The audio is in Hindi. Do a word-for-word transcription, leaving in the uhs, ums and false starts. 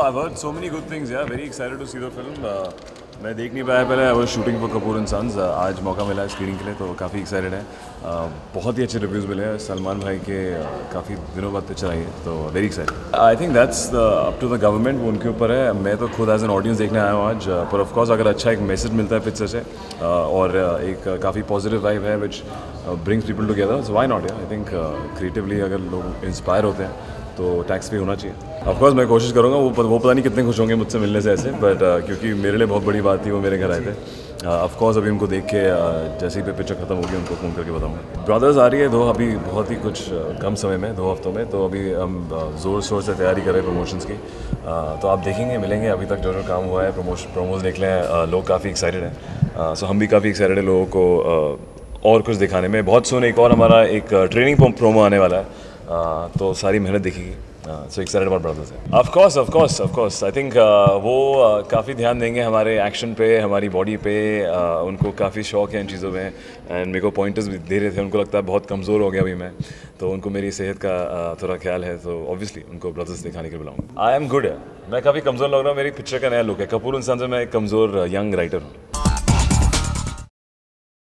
I've heard so many good things. Yeah, very excited to see the film. Uh, मैं देख नहीं पाया पहले. I was shooting for Kapoor and Sons. Uh, आज मौका मिला है स्क्रीनिंग के लिए, तो काफ़ी एक्साइटेड है. uh, बहुत ही अच्छे रिव्यूज़ मिले हैं सलमान भाई के. uh, काफ़ी दिनों बाद पिक्चर आई है, तो very excited. I think that's up to the government, वो उनके ऊपर है. मैं तो खुद एज एन ऑडियंस देखने आया हूँ आज. पर ऑफ कोर्स अगर अच्छा एक मैसेज मिलता है पिक्चर से uh, और uh, एक uh, काफ़ी पॉजिटिव वाइब है which brings people together, so why not. I think creatively अगर लोग इंस्पायर होते हैं तो टैक्स फ्री होना चाहिए. ऑफ कोर्स मैं कोशिश करूँगा. वो वो पता नहीं कितने खुश होंगे मुझसे मिलने से ऐसे, बट uh, क्योंकि मेरे लिए बहुत बड़ी बात थी, वो मेरे घर आए थे. ऑफ कोर्स अभी उनको देख के uh, जैसे ही पिक्चर खत्म होगी उनको फ़ोन करके बताऊँगा. ब्रदर्स आ रही है दो अभी बहुत ही कुछ uh, कम समय में, दो हफ्तों में. तो अभी हम uh, ज़ोर शोर से तैयारी कर रहे हैं प्रमोशंस की. uh, तो आप देखेंगे, मिलेंगे. अभी तक जो जो काम हुआ है प्रमोशन प्रोमोज निकले हैं, uh, लोग काफ़ी एक्साइटेड हैं. सो uh, हम भी काफ़ी एक्साइटेड है लोगों को uh, और कुछ दिखाने में. बहुत सुन एक और हमारा एक ट्रेनिंग प्रोमो आने वाला है, uh, तो सारी मेहनत दिखेगी. So excited about brothers. Of course of course of course I think वो uh, काफ़ी ध्यान देंगे हमारे एक्शन पे, हमारी बॉडी पे. uh, उनको काफ़ी शौक है इन चीज़ों में, एंड मेरे को पॉइंटर्स भी दे रहे थे. उनको लगता है बहुत कमज़ोर हो गया अभी मैं, तो उनको मेरी सेहत का uh, थोड़ा ख्याल है, तो ऑब्वियसली उनको ब्रदर्स दिखाने के लिए बुलाऊंगा. आई एम गुड है. मैं काफ़ी कमज़ोर लग रहा हूँ. मेरी पिक्चर का नया लुक है. कपूर एंड सन्स में मैं एक कमज़ोर यंग राइटर हूँ.